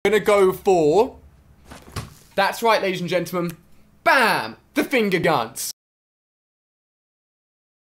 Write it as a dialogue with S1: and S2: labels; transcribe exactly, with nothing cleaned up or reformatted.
S1: gonna go for... That's right, ladies and gentlemen. Bam! The finger guns.